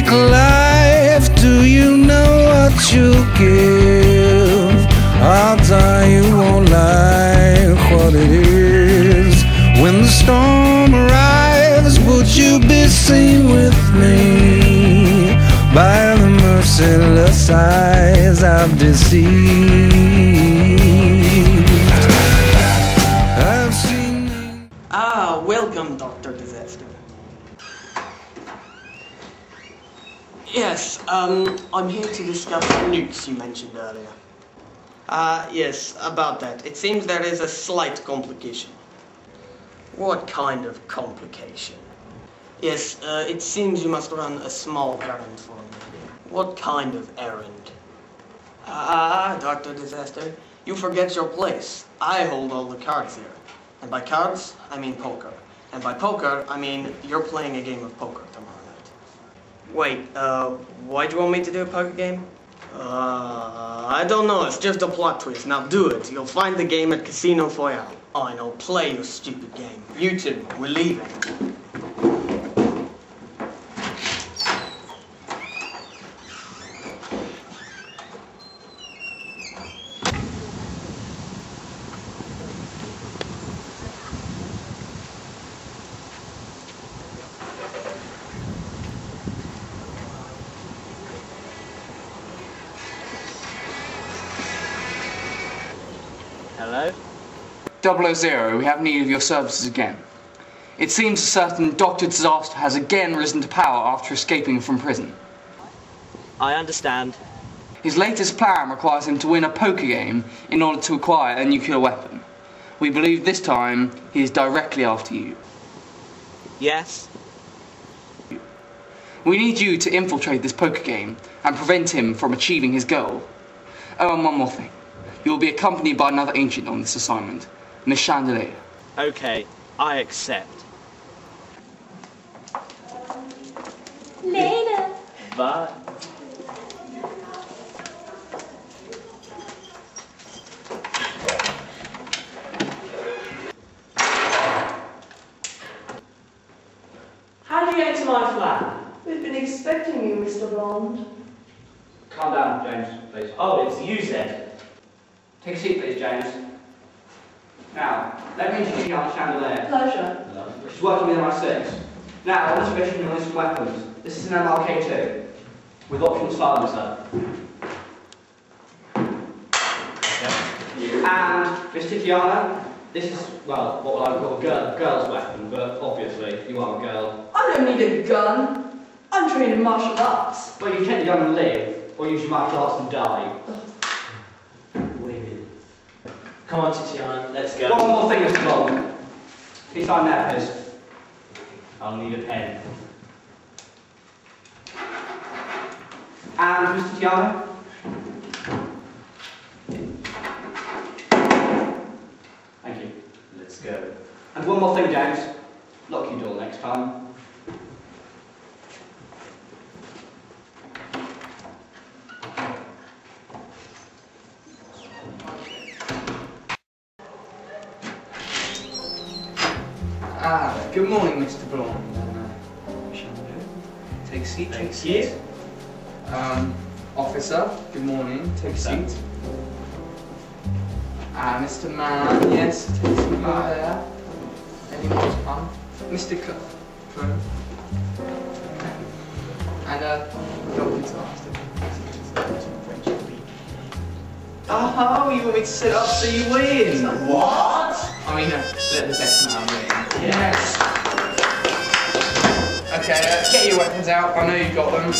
take life, do you know what you'll give? Odds are you won't like what it is. When the storm arrives, would you be seen with me by the merciless eyes I've deceived? I've seen. Welcome, Dr. Disaster. Yes, I'm here to discuss the nukes you mentioned earlier. Yes, about that. It seems there is a slight complication. What kind of complication? Yes, it seems you must run a small errand for me. What kind of errand? Dr. Disaster, you forget your place. I hold all the cards here. And by cards, I mean poker. And by poker, I mean you're playing a game of poker tomorrow night. Wait, why do you want me to do a poker game? I don't know, it's just a plot twist. Now do it. You'll find the game at Casino Foyale. Oh, I know, play your stupid game. You two, we're leaving. Hello? 000, we have need of your services again. It seems a certain Dr. Disaster has again risen to power after escaping from prison. I understand. His latest plan requires him to win a poker game in order to acquire a nuclear weapon. We believe this time he is directly after you. Yes? We need you to infiltrate this poker game and prevent him from achieving his goal. Oh, and one more thing. You will be accompanied by another ancient on this assignment, Miss Chandelier. Okay, I accept. Later. Bye. How did you get into my flat? We've been expecting you, Mr. Bond. Calm down, James, please. Oh, it's you, Zed. Take a seat, please, James. Now, let me introduce you to Chandelier. Pleasure. She's working with MI6. Now, I want to mention your list of weapons. This is an MLK2, with optional silencer. And, Miss Tiziana, this is, well, what I would call a girl's weapon, but obviously, you are a girl. I don't need a gun. I'm trained in martial arts. But you take the gun and live, or use your martial arts and die. Women. Come on, Titiana, let's go. One more thing, Mr. Bond. Please sign there, please. I'll need a pen. And, Mr. Tiziana? Thank you. Let's go. And one more thing, James. Lock your door next time. Good morning, Mr. Blonde. Take a seat, take a seat. Officer, good morning, take a seat. Mr. Mann, yes, take a seat over there. Any more to come? Mr. Cook. And, Dr. Disaster. Oh, you want me to sit up so you win? What? I mean, let the best man win. Yes. Okay, get your weapons out. I know you've got them.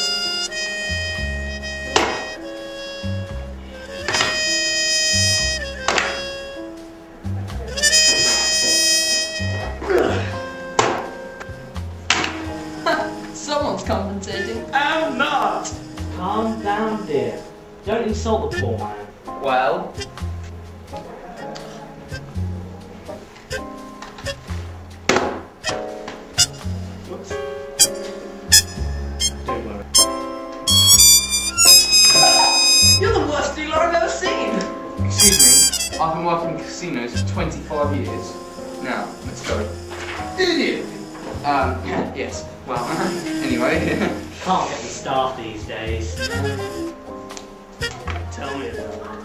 Someone's compensating. I'm not! Calm down, dear. Don't insult the poor man. Well. Whoops. Don't worry. You're the worst dealer I've ever seen. Excuse me, I've been working in casinos for 25 years. Now, let's go. Idiot! Yes, well, anyway. Can't get the staff these days. Tell me about it.